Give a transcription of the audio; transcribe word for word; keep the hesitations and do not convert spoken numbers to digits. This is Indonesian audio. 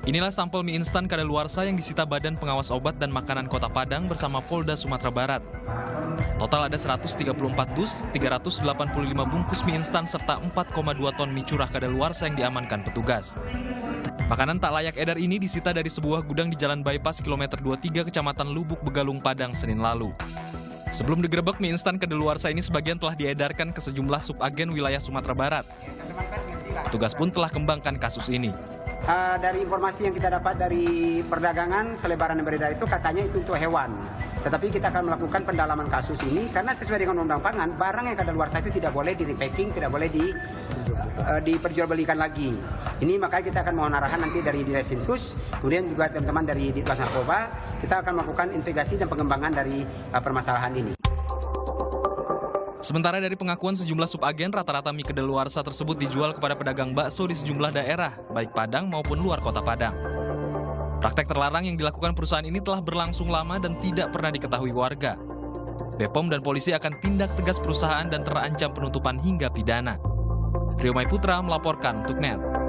Inilah sampel mie instan kadaluarsa yang disita Badan Pengawas Obat dan Makanan Kota Padang bersama Polda Sumatera Barat. Total ada seratus tiga puluh empat dus, tiga ratus delapan puluh lima bungkus mie instan serta empat koma dua ton mie curah kadaluarsa yang diamankan petugas. Makanan tak layak edar ini disita dari sebuah gudang di Jalan Bypass kilometer dua puluh tiga Kecamatan Lubuk Begalung Padang Senin lalu. Sebelum digerebek, mie instan kadaluarsa ini sebagian telah diedarkan ke sejumlah subagen wilayah Sumatera Barat. Petugas pun telah kembangkan kasus ini. Uh, dari informasi yang kita dapat dari perdagangan, selebaran yang beredar itu katanya itu untuk hewan. Tetapi kita akan melakukan pendalaman kasus ini karena sesuai dengan undang pangan, barang yang kadaluarsa itu tidak boleh di-repacking, tidak boleh di, uh, diperjualbelikan lagi. Ini makanya kita akan mohon arahan nanti dari Diresinsus, kemudian juga teman-teman dari Ditlantas Narkoba, kita akan melakukan investigasi dan pengembangan dari uh, permasalahan ini. Sementara dari pengakuan sejumlah subagen, rata-rata mie kadaluarsa tersebut dijual kepada pedagang bakso di sejumlah daerah, baik Padang maupun luar kota Padang. Praktek terlarang yang dilakukan perusahaan ini telah berlangsung lama dan tidak pernah diketahui warga. B P O M dan polisi akan tindak tegas perusahaan dan terancam penutupan hingga pidana. Rio Mai Putra melaporkan untuk N E T.